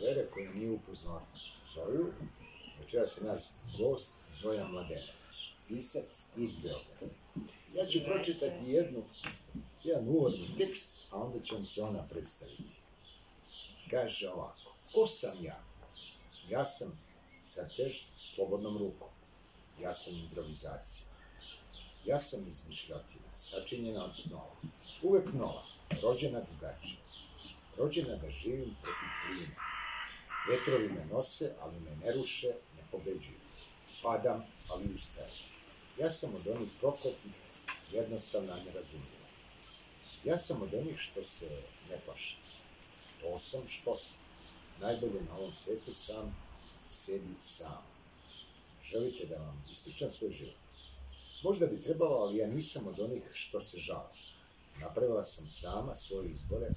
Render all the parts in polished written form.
Vere koja nije upoznala Zoju. Večeras je naš gost Zoja Mladenović, pisac iz Beograda. Ja ću pročitati jedan uvodni tekst, a onda će vam se ona predstaviti. Kaže ovako: ko sam ja? Ja sam crtež slobodnom rukom. Ja sam improvizacija. Ja sam izmišljotina, sačinjena od snova. Uvek nova, rođena drugačija. Rođena da živim protiv plime. Vetrovi me nose, ali me ne ruše, ne pobeđuju. Padam, ali ustajem. Ja sam od onih proklopnih, jednostavna, nerazumljiva. Ja sam od onih što se ne plaše. To sam što sam. Najbolje na ovom svetu sam, sebi sam. Želite da vam ispričam svoj život? Možda bi trebalo, ali ja nisam od onih što se žale. Napravila sam sama svoje izbore,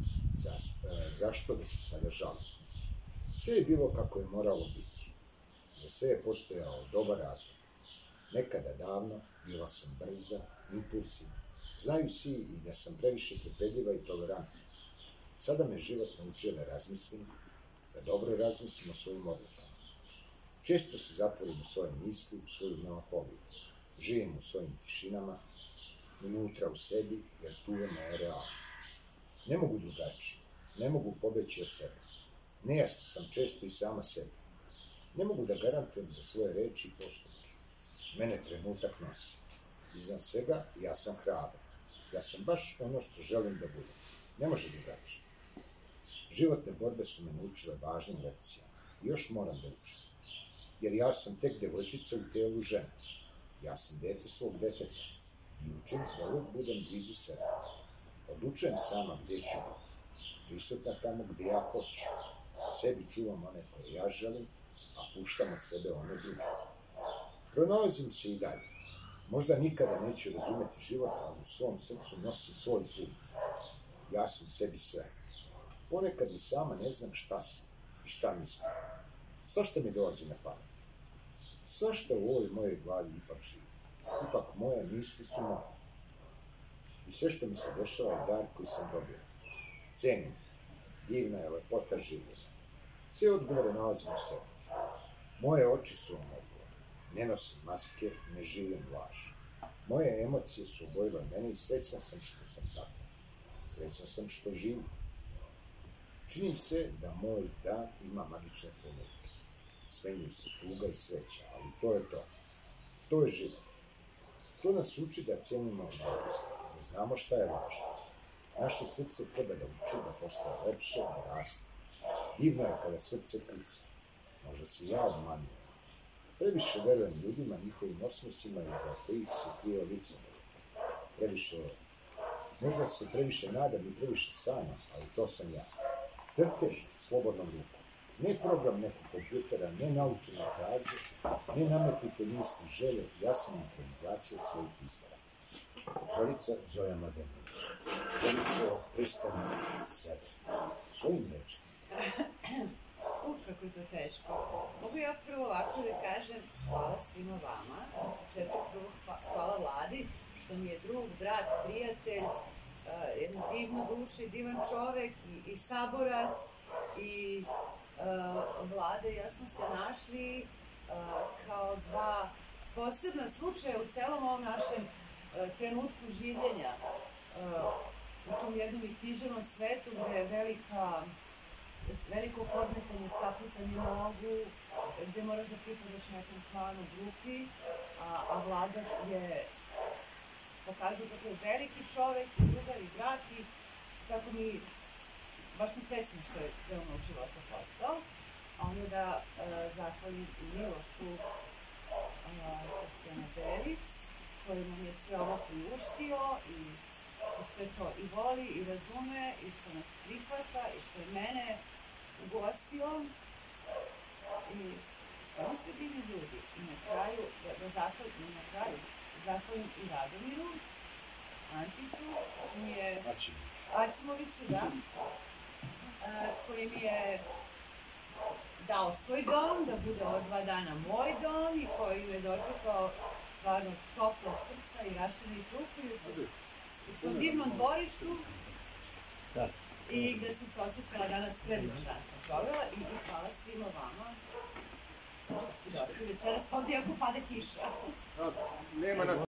zašto da se sada žalim. Sve je bilo kako je moralo biti. Za sve je postojao dobar razlog. Nekada davno bila sam brza, impulsivna. Znaju svi i da sam previše trpeljiva i tolerantna. Sada me život naučio da razmislim, da dobro razmislim o svojim odlukama. Često se zatvorim u svoje misli, u svoju melanholiju. Živim u svojim tišinama, unutra u sebi, jer tu je moja realnost. Ne mogu drugačije, ne mogu pobeći od sebe. Nejasna sam često i sama sebi. Ne mogu da garantujem za svoje reči i postupke. Mene trenutak nosi. Iznad svega, ja sam hrabar. Ja sam baš ono što želim da budem. Ne može drugačije. Životne borbe su me naučile važnim lekcijama. I još moram da učim. Jer ja sam tek devojčica u telu žene. Ja sam dete svog deteta. I učim da uvijek budem blizu sebe. Odlučujem sama gdje ću biti. Prisutna tamo gdje ja hoću. Sebi čuvam one koje ja želim, a puštam od sebe one druge. Pronalazim se i dalje. Možda nikada neću razumeti život, ali u svom srcu nosim svoj put. Ja sam sebi sve. Ponekad i sama ne znam šta sam i šta mislim. Svašta mi dolazi na pamet. Svašta u ovoj mojoj glavi ipak živi. Ipak moje misli su moje. I sve što mi se dešava je dar koji sam dobio. Cenim. Divna je lepota življenja. Sve odgovore nalazim u sebi. Moje oči su vam odgovor. Ne nosim maske, ne živim laž. Moje emocije su obojile mene i srećan sam što sam tako. Srećan sam što živim. Činim se da moj dan ima magične trenutke. Smenjuju se tuga i sreća, ali to je to. To je život. To nas uči da cenimo mladost, da znamo šta je važno. Naše srce treba da uči da postaje lepše, da raste. Divno je kada srce kuca. Možda se ja obmanujem. Previše verujem ljudima, njihovim osmesima i za kojih se krije licemerje. Možda se previše nadam i previše sanjam, ali to sam ja. Crtež slobodnom rukom. Ne program nekog kompjutera, ne naučene fraze, ne nametnute misli, želje, ja sam improvizacija svojih izbora. Zorica Zoja Mladenović. Zorica predstavlja sebe. Svojim rečima. Kako je to teško. Mogu ja prvo ovako da kažem hvala svima vama. Za početak prvo hvala Vladi, što mi je drug, brat, prijatelj, jedna divna duša i divan čovek i saborac. I Vlada i ja smo se našli kao dva posebna slučaja u celom ovom našem trenutku življenja. U tom jednom i književnom svetu gde je veliko podmetanje, saputanje nogu, gde moraš da pripadaš nekom klanu grupi, a Vlada je pokazao kako je veliki čovek i drugar i brat i kako mi baš sam srećna što je veoma u životu postao. A onda da zahvalim i Milošu Srstjana-Delić, koji nam je sve ovo priuštio i što sve to i voli i razume i što nas prihvata i što je mene ugostio. I stvarno sve divni ljudi. I na kraju, zahvalim i Radomiru Antiću, Aćimoviću, da, koji mi je dao svoj dom, da bude od 2 dana moj dom i koji me dočekao stvarno toplo srca i raširenih ruku u svom divnom dvorištu. i gde sam se osjećala danas predivan dan sam provela i hvala svima vama što ste došli večeras ovdje ako pada kiša. Nema nas